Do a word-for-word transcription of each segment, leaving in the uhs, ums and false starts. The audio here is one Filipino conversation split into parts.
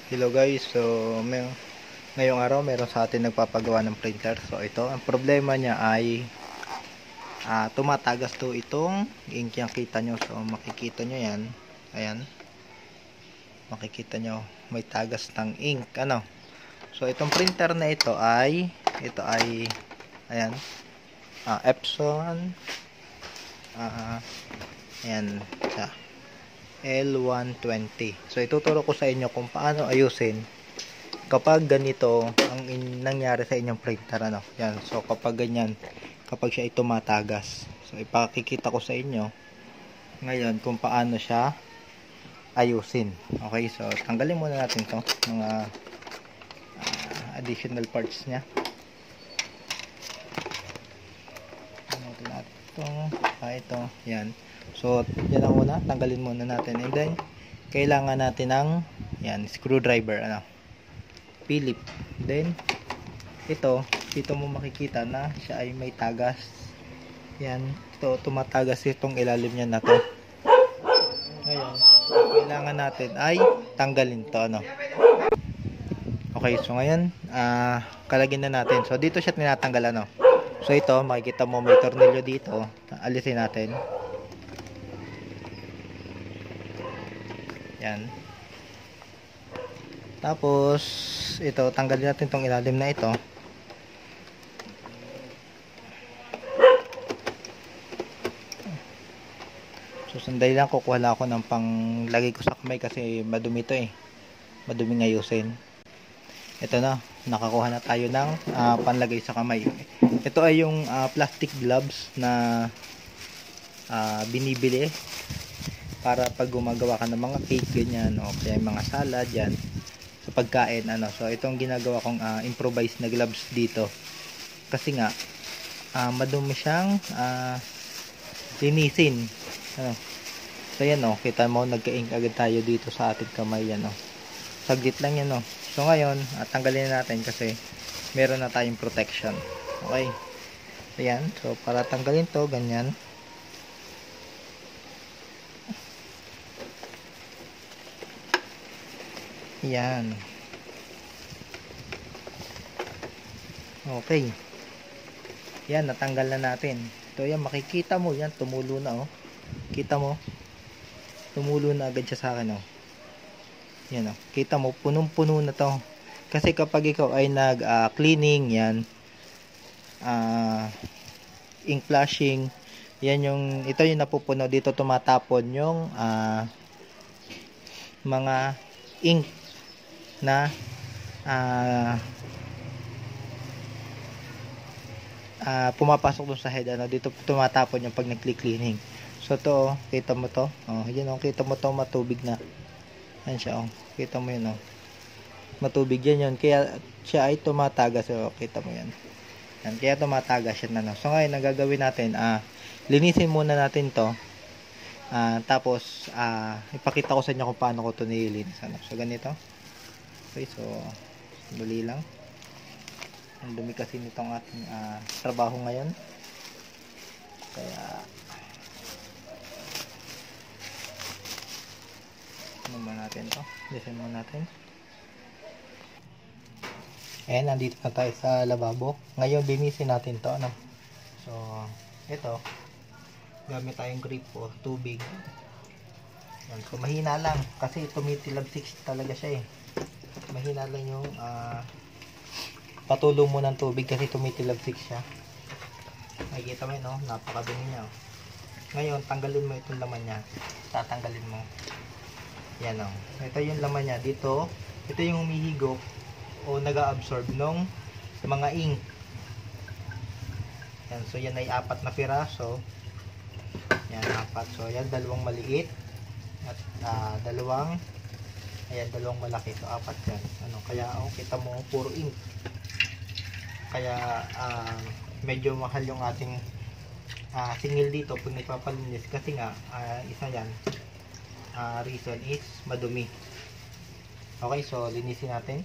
Hello guys, so may, ngayong araw meron sa atin nagpapagawa ng printer. So ito, ang problema niya ay uh, tumatagas to itong ink yung kita nyo. So makikita nyo yan, ayan, makikita nyo may tagas ng ink, ano. So itong printer na ito ay ito ay ayan, uh, Epson uh, ayan siya, L one twenty. So ituturo ko sa inyo kung paano ayusin kapag ganito ang in nangyari sa inyong printer, ano. Yan. So kapag ganyan, kapag siya ay tumatagas. So ipakikita ko sa inyo ngayon kung paano siya ayusin. Okay, so tanggalin muna natin 'to, mga uh, additional parts niya. Ano natin ito? Ah, ito. Yan. So, yan ang una, tanggalin muna natin. And then, kailangan natin ng yan, screwdriver, ano, Philip. Then, ito, dito mo makikita na siya ay may tagas. Yan, ito, tumatagas itong ilalim niya na to. Ngayon, kailangan natin ay tanggalin to, ano. Okay, so ngayon, uh, kalagin na natin. So, dito siya tinatanggal, ano. So, ito, makikita mo may tornilyo dito. Alisin natin. Yan. Tapos ito, tanggalin natin tong ilalim na ito. So sandali lang, kukuha lang ako ng panglagay ko sa kamay kasi madumi to eh. Madumi ayusin. Ito na, nakakuha na tayo ng uh, panlagay sa kamay. Ito ay yung uh, plastic gloves na uh, binibili para pag gumagawa ka ng mga cake, ganyan, o kaya mga salad yan sa pagkain, ano. So itong ginagawa kong uh, improvised na gloves dito kasi nga uh, madumi siyang uh, linisin, ano. So yan, o, kita mo nagka-ink agad tayo dito sa ating kamay, yan, o. Saglit lang yan, o. So ngayon uh, tanggalin na natin kasi meron na tayong protection. Okay, ayan. So para tanggalin to, ganyan. Yan. Okay. Yan, natanggal na natin. Ito, yan, makikita mo yan, tumulo na, oh. Kita mo? Tumulo na agad siya sa akin, oh. Yan, oh. Kita mo, punong-puno na to. Kasi kapag ikaw ay nag uh, cleaning, yan, uh, ink flushing, yan yung, ito yung napupuno, dito tumatapon yung uh, mga ink na uh, uh, pumapasok dun sa head, ano, dito tumatapon yung pag nag-click cleaning. So to, oh, kita mo to, oh, yan, oh, kita mo to, matubig na yan siya, oh, kita mo yun, oh, matubig yan yun, kaya siya ay tumatagas, oh, kita mo yan, yan, kaya tumatagas yan, ano. So ngayon, nagagawin natin, ah, linisin muna natin to, ah, tapos ah, ipakita ko sa inyo kung paano ko to nililinis, ano. So ganito. Okay, so dali lang. Ang dumi kasi nitong ating uh, trabaho ngayon. Kaya ano muna natin to? Listen muna natin. Ayan, nandito na tayo sa lababo. Ngayon, linisin natin to, ano? So, ito. Gamit tayong grip o tubig. Yan, so mahina lang. Kasi tumitilabsik talaga siya eh. Mahina lang yung uh, patulong mo ng tubig kasi tumitilabsik siya. Nakikita mo yun, no? Napakadumi niya, oh. Ngayon, tanggalin mo itong laman niya. Tatanggalin mo. Yan, oh. Ito yung laman niya. Dito, ito yung humihigop o nag-absorb ng mga ink. Yan, so yan ay apat na piraso. Yan, apat. So, yan, dalawang maliit at uh, dalawang ayan, dalawang malaki. So, apat yan. Ano, kaya, oh, kita mo, puro ink. Kaya, uh, medyo mahal yung ating uh, singil dito pag nagpapalinis. Kasi nga, uh, isa yan, uh, reason is madumi. Okay, so, linisin natin.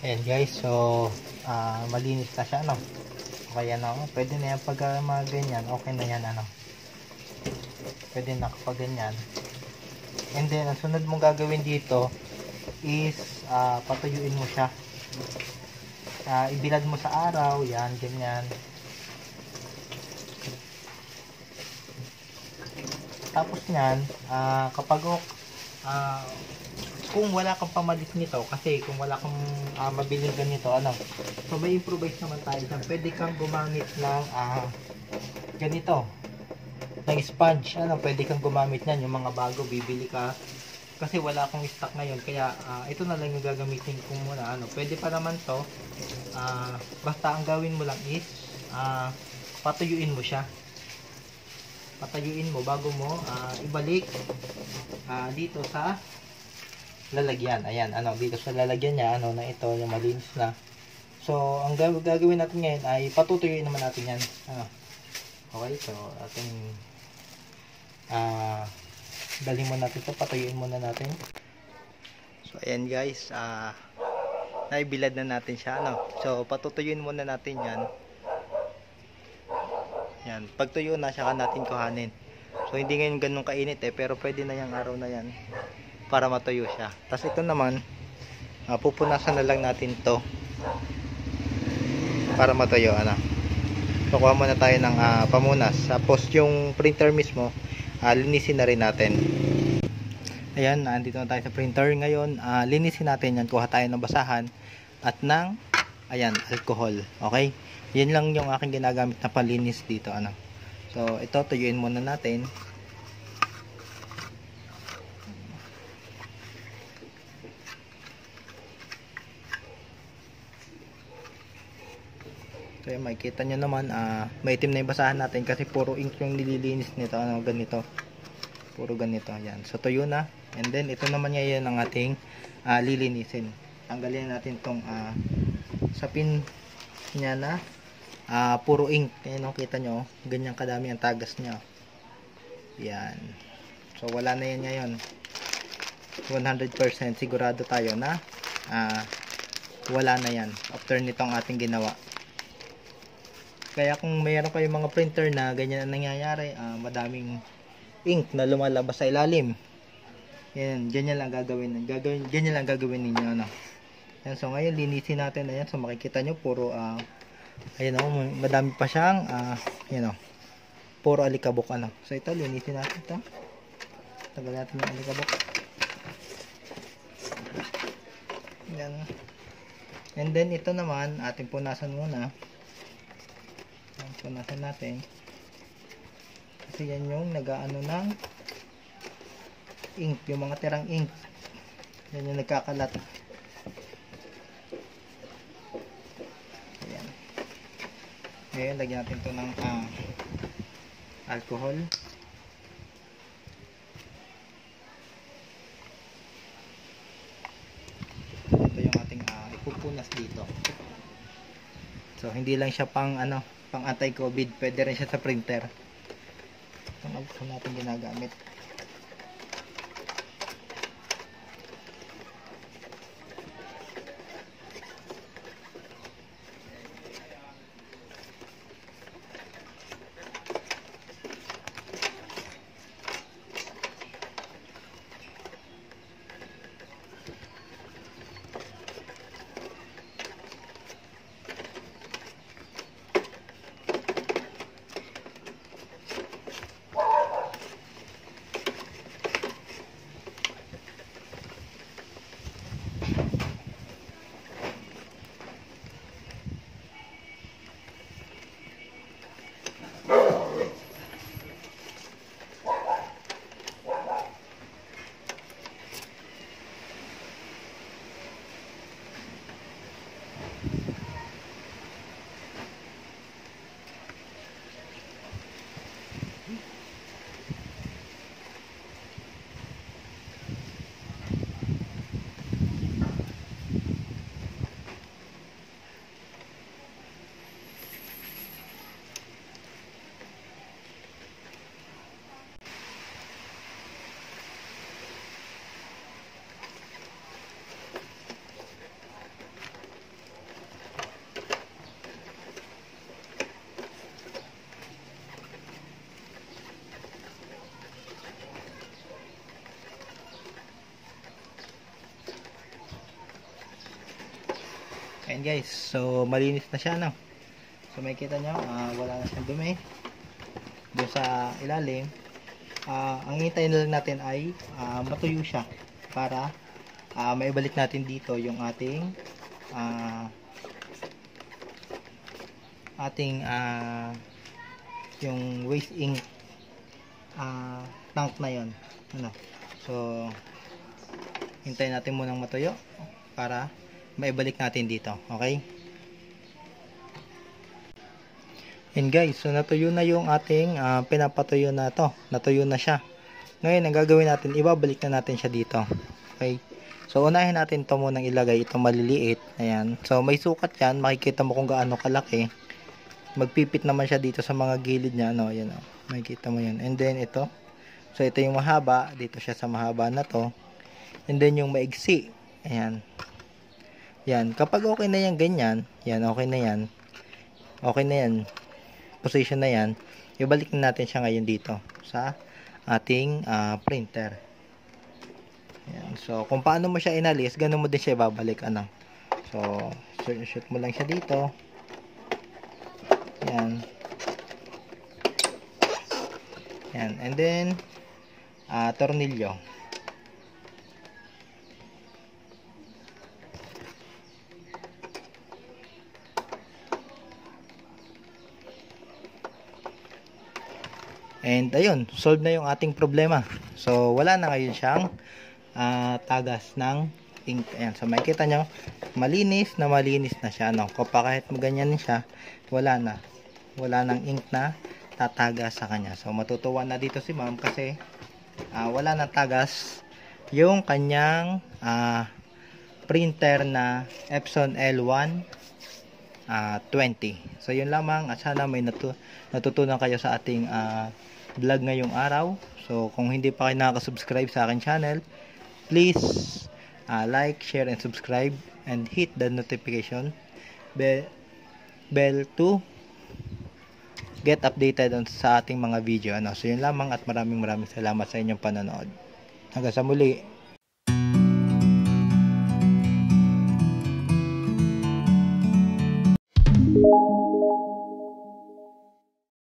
Ayan guys, so uh, malinis na siya, ano. Okay, ano, pwede na yan pag uh, mga ganyan, okay na yan, ano. Pwede na kapag ganyan. And then, ang sunod mong gagawin dito is uh, patuyuin mo siya. Uh, ibilad mo sa araw, yan, ganyan. Tapos nyan, uh, kapag uh, kung wala kang pamalit nito, kasi kung wala kang uh, mabiling ganito, ano, so may improvise naman tayo dyan. Pwede kang gumamit ng uh, ganito, ng sponge, ano, pwede kang gumamit nyan, yung mga bago, bibili ka, kasi wala akong stock ngayon, kaya uh, ito na lang yung gagamitin ko muna, ano, pwede pa naman to, uh, basta ang gawin mo lang is, uh, patuyuin mo siya, patuyuin mo bago mo uh, ibalik uh, dito sa lalagyan. Ayan, ano, dito sa lalagyan niya, ano, na ito, yung malinis na. So, ang gagawin natin ngayon ay patutuyuin naman natin yan. Ano. Okay, so, ating ah, uh, dali mo natin ito, patuyuin muna natin. So, ayan guys, ah, uh, naibilad na natin siya, ano. So, patutuyuin muna natin yan. Yan, pag tuyo na, siya natin kuhanin. So, hindi ngayon ganun kainit eh, pero pwede na yung araw na yan para matuyo siya. Tapos ito naman, uh, pupunasan na lang natin to para matuyo, ano. So kuha muna tayo ng uh, pamunas. Tapos yung printer mismo, uh, linisin na rin natin. Ayan, nandito na tayo sa printer ngayon. Uh, linisin natin yan. Kuha tayo ng basahan at ng, ayan, alcohol. Okay, yan lang yung aking ginagamit na palinis dito, ano. So ito, tuyuin muna natin. So yun, makikita nyo naman, uh, maitim na yung basahan natin kasi puro ink yung nililinis nito, ano, ganito, puro ganito, yan. So tuyo na, and then ito naman ngayon ang ating uh, lilinisin. Tanggalin natin tong uh, sapin niya na uh, puro ink. Ayan, kita nyo, ganyan kadami ang tagas niya, yan. So wala na yan ngayon, one hundred percent sigurado tayo na uh, wala na yan after nitong ating ginawa. Kaya kung mayroon kayong mga printer na ganyan ang nangyayari, uh, madaming ink na lumalabas sa ilalim, yan, ganyan lang gagawin, gagawin ganyan lang gagawin ninyo, ano. Yan, so ngayon linisin natin. Ayan, so makikita nyo puro uh, ayan, oh, madami pa siyang uh, you know, puro alikabok, ano. So ito, linisin natin ito, tagal natin yung alikabok. Yan, and then ito naman ating punasan muna. Punasan natin kasi yan yung nag-aano ng ink, yung mga tirang ink, yan yung nagkakalat. Ayan, ngayon lagyan natin ito ng uh, alcohol. Ito yung ating uh, ipupunas dito. So hindi lang siya pang ano, pang anti-COVID, pwede rin siya sa printer. Ito na natin ginagamit. guys, so malinis na siya, no? So makikita nyo, uh, wala na siyang dumi doon sa ilalim. Uh, ang hintayin na lang natin ay uh, matuyo siya para uh, maibalik natin dito yung ating uh, ating uh, yung waste ink uh, tank na yon, ano. So hintayin natin munang matuyo para maibalik natin dito, okay? And guys, so natuyo na yung ating uh, pinapatuyo na to. Natuyo na siya. Ngayon, ang gagawin natin, ibabalik na natin siya dito. Okay? So, unahin natin ito munang ilagay. Ito maliliit. Ayan. So, may sukat yan. Makikita mo kung gaano kalaki. Magpipit naman siya dito sa mga gilid niya. Ano? Ayan, oh. Makikita mo yan. And then, ito. So, ito yung mahaba. Dito siya sa mahaba na to. And then, yung maigsi. Ayan. Yan. Kapag okay na yan, ganyan. Yan, okay na yan. Okay na yan. Position na yan, ibalik na natin siya ngayon dito sa ating uh, printer. Ayan. So kung paano mo siya inalis, ganun mo din siya ibabalik, ano. So shoot mo lang siya dito. Ayan. Ayan. And then uh, tornilyo. And ayun, solve na yung ating problema. So wala na ngayon siyang uh, tagas ng ink. Ayan, so makikita nyo, malinis na malinis na siya, no? Kapag kahit maganyan siya, wala na. Wala nang ink na tatagas sa kanya. So matutuwa na dito si ma'am kasi uh, wala na tagas yung kanyang uh, printer na Epson L one twenty. So yun lamang, at sana may natu natutunan kayo sa ating uh, vlog ngayong araw. So kung hindi pa kayo nakaka-subscribe sa akin channel, please uh, like, share, and subscribe, and hit the notification bell, bell to get updated on sa ating mga video, ano. So yun lamang, at maraming maraming salamat sa inyong panonood. Hanggang sa muli.